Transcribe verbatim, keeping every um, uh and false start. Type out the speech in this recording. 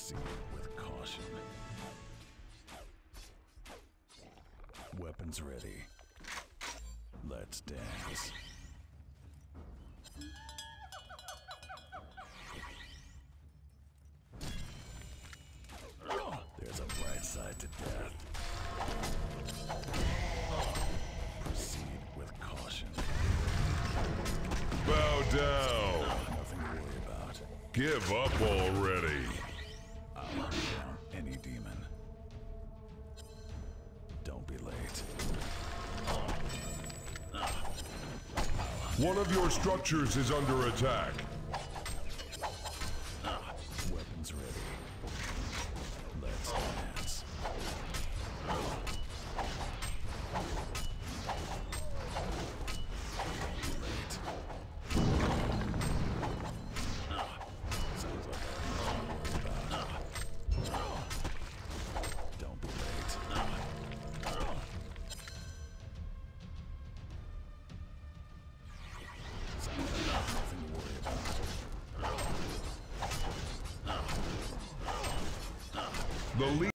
Proceed with caution. Weapons ready. Let's dance. There's a bright side to death. Proceed with caution. Bow down! Nothing to worry about. Give up already! I'll hunt down any demon. Don't be late. One of your structures is under attack. Weapons ready. Let's dance. Late. Sounds like I have nothing to worry about. Don't be late. Sounds like I have nothing to worry about. The lead